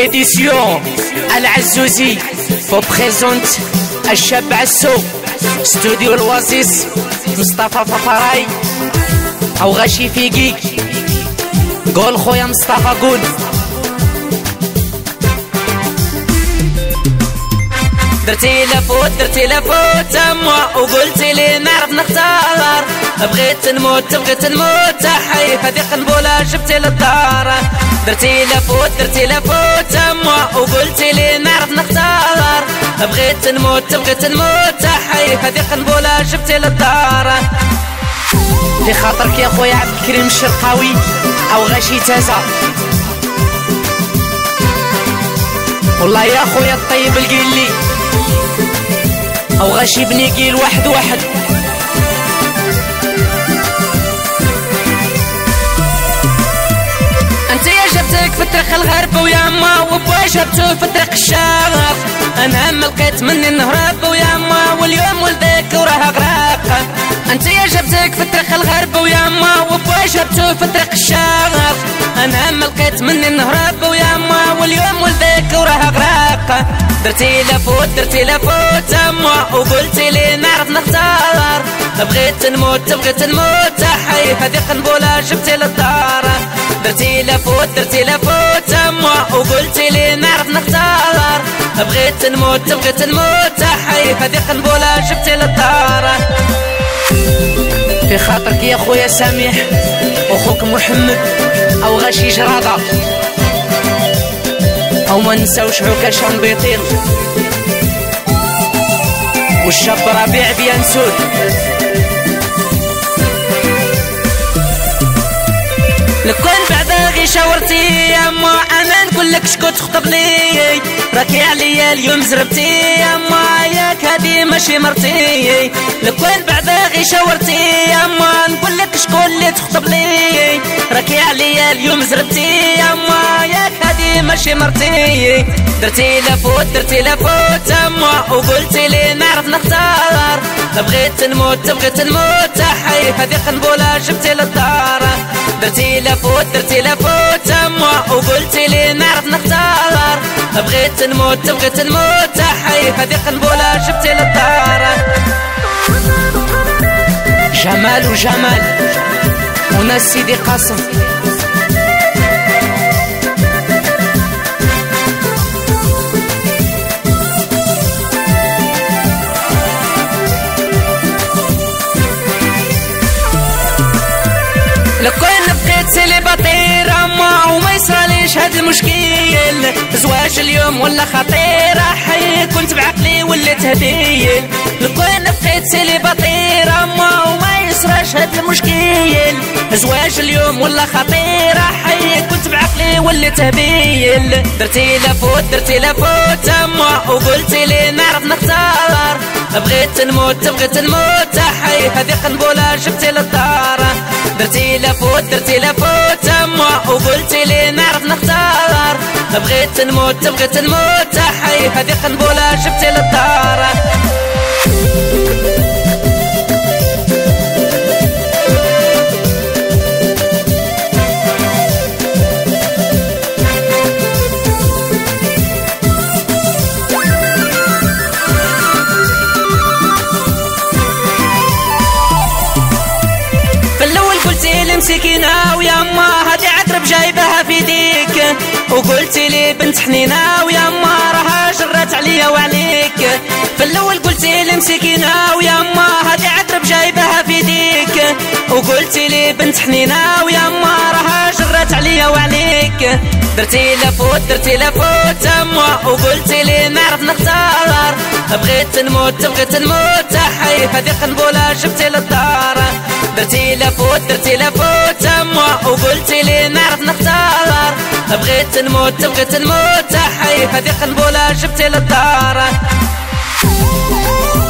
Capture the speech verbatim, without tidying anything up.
édition العزوزي فو بريزونت الشاب عسو ستوديو الوازيس مصطفى ففراي او غاشي فيكي قول خويا مصطفى قول. درتي لفوت درتي لفوت اما وقلتي لي نعرف نختار، بغيت نموت بغيت نموت حي هذي قنبله جبتي للدار. درتي لفوت درتي لفوت اما وقلتي لي نعرف نختار، بغيت نموت بغيت نموت حي هذي قنبله جبتي للدار. في خاطرك يا خويا عبد الكريم الشرقاوي او غاشي تازا، والله يا خويا الطيب القيلي او غاشي بني قيل واحد واحد. انت يا جبتك في طريق الغرب ويا ما وبوا جبتو في طريق الشرق، انا ما لقيت مني نهرب ويا ما واليوم ولدك وراه غراق. انت يا جبتك في طريق الغرب ويا ما وبوا جبتو في طريق الشرق، انا ما لقيت مني نهرب ويا ما واليوم ولدك وراه غراق. درتي لفوت درتي لفوت اما وقلتي لي نعرف نختار، بغيت نموت بغيت نموت حي هذي قنبله جبتي للدار. درتي لفوت درتي لفوت اما وقلتي لي نعرف نختار، بغيت نموت بغيت نموت حي هذي قنبله جبتي للدار. في خاطرك يا خويا سميح واخوك محمد او غاشي جراده، او ما نساوش عكاشة بيطيل والشاب ربيع بيانسود. لكون بعدا غي شاورتي ياما انا نقولك شكون تخطب لي، راكي عليا اليوم زربتي ياما ياك هادي ماشي مرتي. لكون بعدا غي شاورتي ياما نقولك شكون اللي تخطب لي، راكي عليا اليوم زربتي ياما ياك هادي ماشي مرتي. درتي لفوت درتي لفوت اما وقلتي لي نعرف نختار، بغيت نموت بغيت نموت حي هادي قنبله جبتي للدار. درتي لفوت درتي لفوت اما وقلتي لي نعرف نختار، بغيت نموت بغيت نموت حي هادي قنبله جبتي للدار. جمال وجمال وناس سيدي قاسم، لكون بقيت سيليباتير اما وما يصراليش هاد المشكل، زواج اليوم ولا خطير حي كنت بعقلي وليت هديل. لكون بقيت سيليباتير اما وما يصراش هاد المشكل، زواج اليوم ولا خطير حي كنت بعقلي وليت هبيل. درتي لفوت درتي لفوت اما وقلتي لي نعرف نختار، بغيت نموت بغيت نموت حي هذي قنبله جبتي للدار. درتي لفوت درتي لفوت اما وقلتي لي نعرف نختار، بغيت نموت بغيت نموت حي هذي قنبله جبتي للدار. مسكينة وياما هادي عقرب جايبها في يديك، وقلتي لي بنت حنينة وياما راها جرات عليا وعليك. في الاول قلتي لي مسكينة وياما هادي عقرب جايبها في يديك، وقلتي لي بنت حنينة وياما راها جرات عليا وعليك. درتي لفوت درتي لفوت اما وقلتي لي نعرف نختار، بغيت نموت بغيت نموت حي هادي قنبله جبتي للدار. درتي لفوت درتي لفوت اما وقلتي لي نعرف نختار، بغيت نموت بغيت نموت حي هادي قنبله جبتي للدار.